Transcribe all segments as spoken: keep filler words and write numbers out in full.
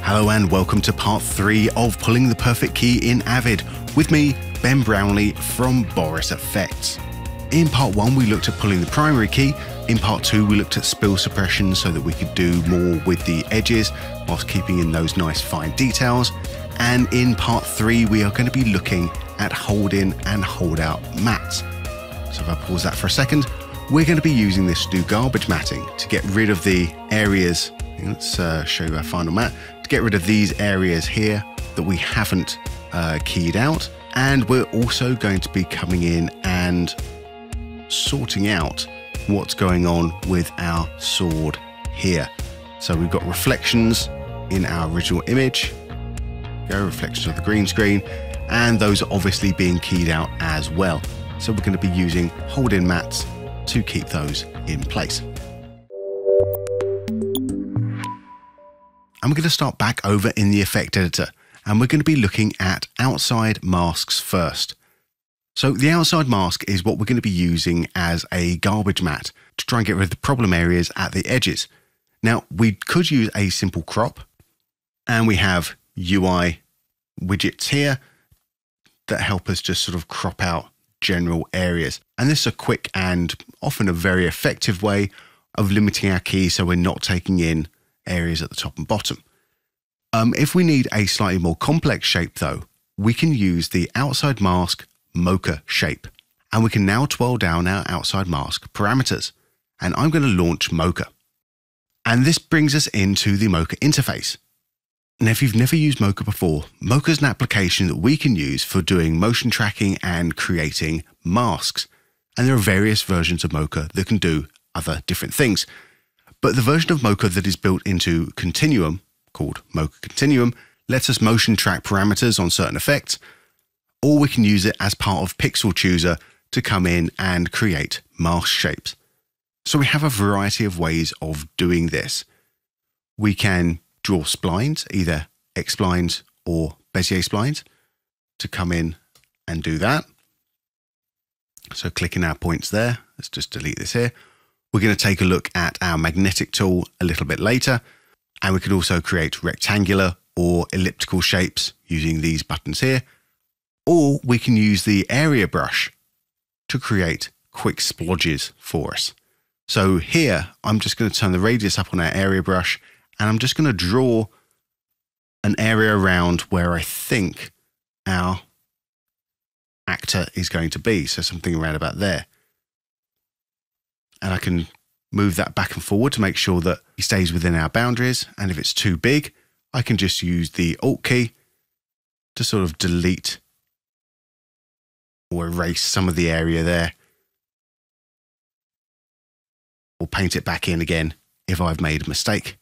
Hello and welcome to part three of Pulling the Perfect Key in Avid with me, Ben Brownlee from Boris F X. In part one, we looked at pulling the primary key. In part two, we looked at spill suppression so that we could do more with the edges whilst keeping in those nice fine details. And in part three, we are going to be looking at hold in and hold out mats. So if I pause that for a second, we're going to be using this to do garbage matting to get rid of the areas. Let's uh, show you our final mat. To get rid of these areas here that we haven't uh, keyed out. And we're also going to be coming in and sorting out what's going on with our sword here. So we've got reflections in our original image, go reflections of the green screen, and those are obviously being keyed out as well. So we're going to be using hold in mats to keep those in place. And we're going to start back over in the effect editor, and we're going to be looking at outside masks first. So the outside mask is what we're going to be using as a garbage mat to try and get rid of the problem areas at the edges. Now, we could use a simple crop, and we have U I widgets here that help us just sort of crop out general areas. And this is a quick and often a very effective way of limiting our key so we're not taking in areas at the top and bottom. Um, if we need a slightly more complex shape though, we can use the outside mask Mocha shape, and we can now twirl down our outside mask parameters, and I'm going to launch Mocha. And this brings us into the Mocha interface. Now, if you've never used Mocha before, Mocha is an application that we can use for doing motion tracking and creating masks. And there are various versions of Mocha that can do other different things. But the version of Mocha that is built into Continuum, called Mocha Continuum, lets us motion track parameters on certain effects, or we can use it as part of Pixel Chooser to come in and create mask shapes. So we have a variety of ways of doing this. We can draw splines, either X splines or Bezier splines, to come in and do that. So clicking our points there, let's just delete this here. We're going to take a look at our magnetic tool a little bit later, and we can also create rectangular or elliptical shapes using these buttons here. Or we can use the area brush to create quick splodges for us. So here, I'm just going to turn the radius up on our area brush, and I'm just going to draw an area around where I think our actor is going to be. So something around about there. And I can move that back and forward to make sure that he stays within our boundaries. And if it's too big, I can just use the Alt key to sort of delete or erase some of the area there, or paint it back in again if I've made a mistake.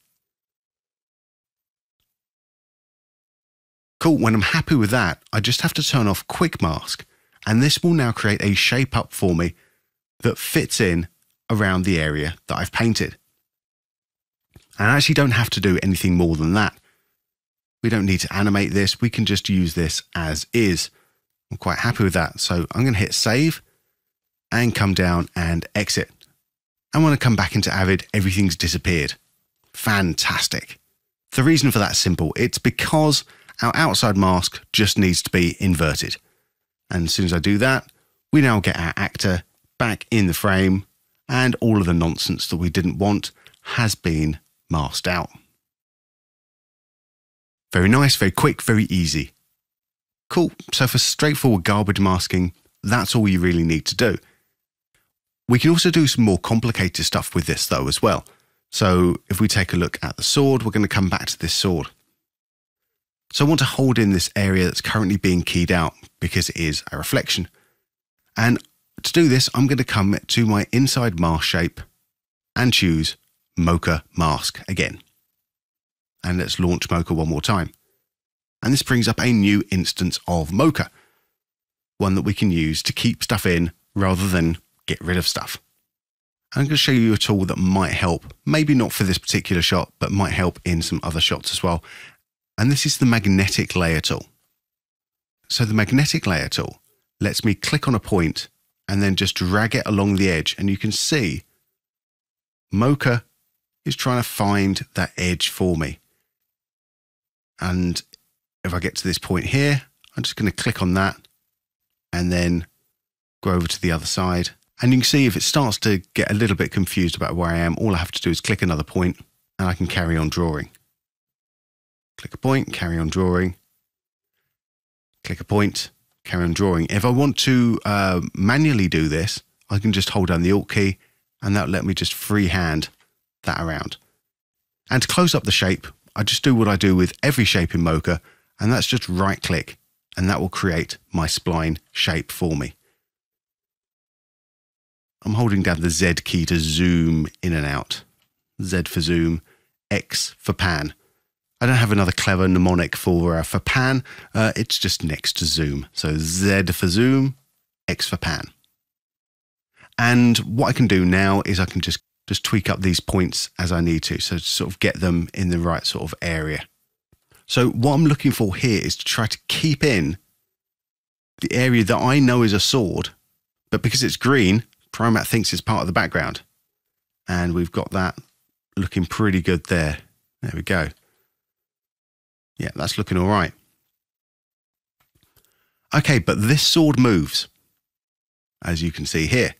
Cool, when I'm happy with that, I just have to turn off Quick Mask, and this will now create a shape up for me that fits in around the area that I've painted. And I actually don't have to do anything more than that. We don't need to animate this, we can just use this as is. I'm quite happy with that. So I'm going to hit save and come down and exit. And when I come back into Avid, everything's disappeared. Fantastic. The reason for that is simple. It's because our outside mask just needs to be inverted. And as soon as I do that, we now get our actor back in the frame, and all of the nonsense that we didn't want has been masked out. Very nice, very quick, very easy. Cool, so for straightforward garbage masking, that's all you really need to do. We can also do some more complicated stuff with this though as well. So if we take a look at the sword, we're going to come back to this sword. So I want to hold in this area that's currently being keyed out because it is a reflection. And to do this, I'm going to come to my inside mask shape and choose Mocha Mask again. And let's launch Mocha one more time. And this brings up a new instance of Mocha, one that we can use to keep stuff in rather than get rid of stuff. I'm going to show you a tool that might help, maybe not for this particular shot, but might help in some other shots as well. And this is the magnetic layer tool. So the magnetic layer tool lets me click on a point and then just drag it along the edge. And you can see Mocha is trying to find that edge for me. And if I get to this point here, I'm just going to click on that and then go over to the other side. And you can see if it starts to get a little bit confused about where I am, all I have to do is click another point and I can carry on drawing. Click a point, carry on drawing. Click a point, carry on drawing. If I want to uh, manually do this, I can just hold down the Alt key and that'll let me just freehand that around. And to close up the shape, I just do what I do with every shape in Mocha, and that's just right click, and that will create my spline shape for me. I'm holding down the Z key to zoom in and out. Z for zoom, X for pan. I don't have another clever mnemonic for, uh, for pan, uh, it's just next to zoom. So Z for zoom, X for pan. And what I can do now is I can just, just tweak up these points as I need to, so to sort of get them in the right sort of area. So what I'm looking for here is to try to keep in the area that I know is a sword, but because it's green, Primatte thinks it's part of the background. And we've got that looking pretty good there. There we go. Yeah, that's looking all right. Okay, but this sword moves, as you can see here.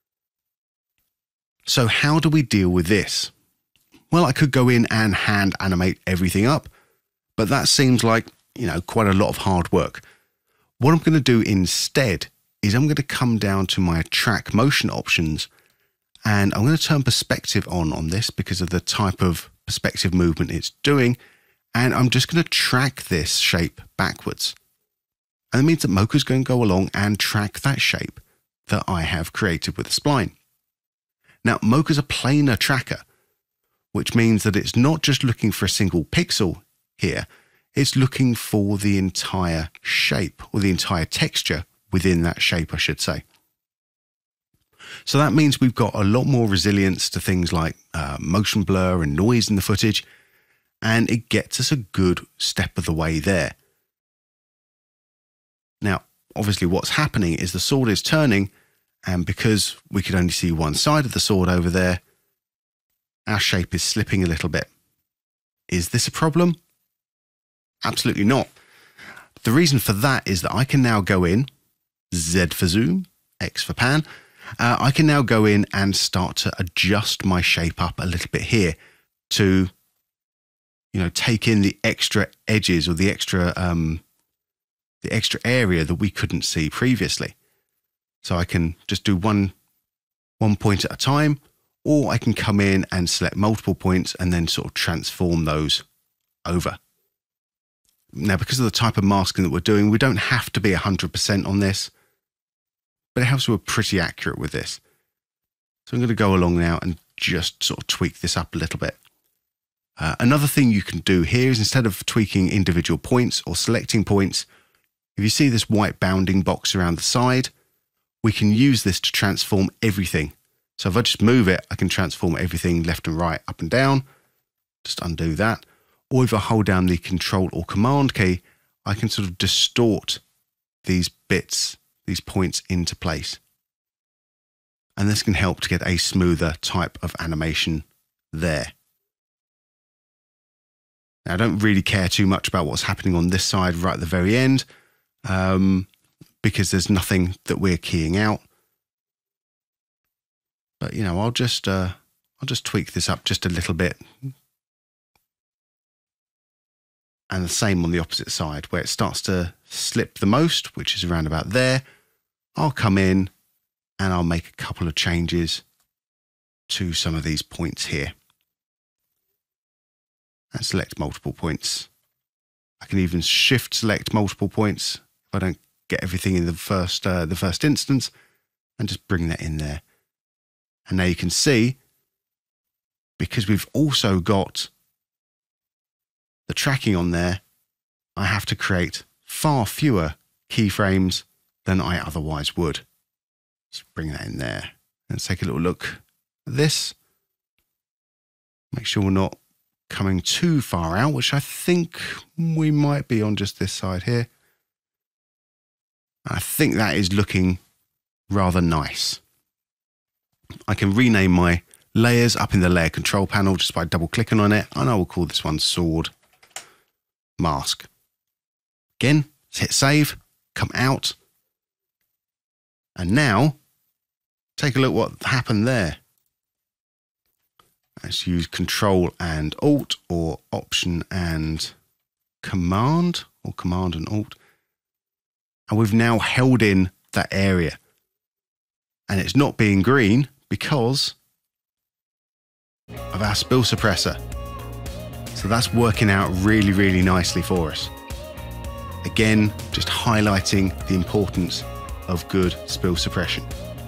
So how do we deal with this? Well, I could go in and hand animate everything up, but that seems like, you know, quite a lot of hard work. What I'm going to do instead is I'm going to come down to my track motion options, and I'm going to turn perspective on on this because of the type of perspective movement it's doing. And I'm just going to track this shape backwards. And that means that Mocha's going to go along and track that shape that I have created with the spline. Now, Mocha's a planar tracker, which means that it's not just looking for a single pixel here, it's looking for the entire shape, or the entire texture within that shape, I should say. So that means we've got a lot more resilience to things like uh, motion blur and noise in the footage, and it gets us a good step of the way there. Now, obviously what's happening is the sword is turning, and because we could only see one side of the sword over there, our shape is slipping a little bit. Is this a problem? Absolutely not. The reason for that is that I can now go in, Z for zoom, X for pan, uh, I can now go in and start to adjust my shape up a little bit here to, you know, take in the extra edges or the extra, um, the extra area that we couldn't see previously. So I can just do one, one point at a time, or I can come in and select multiple points and then sort of transform those over. Now, because of the type of masking that we're doing, we don't have to be one hundred percent on this, but it helps we're pretty accurate with this. So I'm going to go along now and just sort of tweak this up a little bit. Uh, another thing you can do here is, instead of tweaking individual points or selecting points, if you see this white bounding box around the side, we can use this to transform everything. So if I just move it, I can transform everything left and right, up and down. Just undo that. Or if I hold down the Control or Command key, I can sort of distort these bits, these points into place. And this can help to get a smoother type of animation there. Now, I don't really care too much about what's happening on this side right at the very end, um, because there's nothing that we're keying out. But, you know, I'll just, uh, I'll just tweak this up just a little bit. And the same on the opposite side, where it starts to slip the most, which is around about there. I'll come in and I'll make a couple of changes to some of these points here. And select multiple points. I can even shift select multiple points if I don't get everything in the first, uh, the first instance, and just bring that in there. And now you can see, because we've also got the tracking on there, I have to create far fewer keyframes than I otherwise would. Let's bring that in there. Let's take a little look at this. Make sure we're not coming too far out, which I think we might be on just this side here. I think that is looking rather nice. I can rename my layers up in the layer control panel just by double clicking on it, and I will call this one sword. mask. Again, let's hit save, come out. And now, take a look what happened there. Let's use Control and Alt, or Option and Command, or Command and Alt. And we've now held in that area. And it's not being green because of our spill suppressor. So that's working out really, really nicely for us. Again, just highlighting the importance of good spill suppression.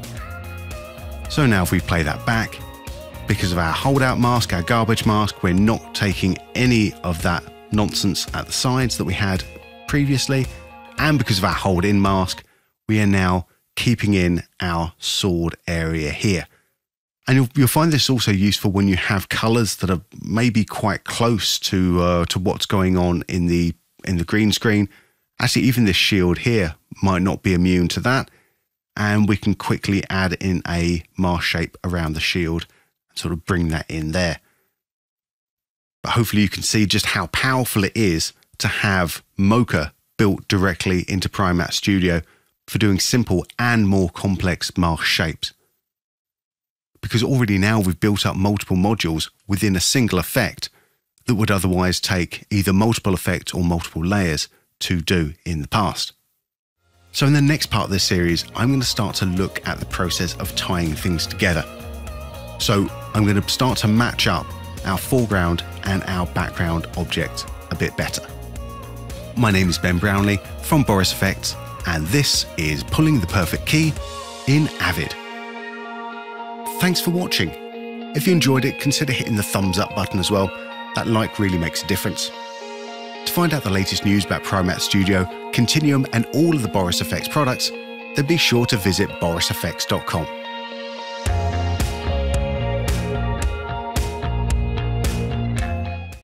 So now if we play that back, because of our holdout mask, our garbage mask, we're not taking any of that nonsense at the sides that we had previously. And because of our hold in mask, we are now keeping in our sword area here. And you'll, you'll find this also useful when you have colors that are maybe quite close to uh, to what's going on in the in the green screen. Actually, even this shield here might not be immune to that. And we can quickly add in a mask shape around the shield and sort of bring that in there. But hopefully you can see just how powerful it is to have Mocha built directly into Primatte Studio for doing simple and more complex mask shapes. Because already now we've built up multiple modules within a single effect that would otherwise take either multiple effects or multiple layers to do in the past. So in the next part of this series, I'm going to start to look at the process of tying things together. So I'm going to start to match up our foreground and our background object a bit better. My name is Ben Brownlee from Boris F X, and this is Pulling the Perfect Key in Avid. Thanks for watching. If you enjoyed it, consider hitting the thumbs up button as well. That like really makes a difference. To find out the latest news about Primatte Studio, Continuum and all of the Boris F X products, then be sure to visit boris f x dot com.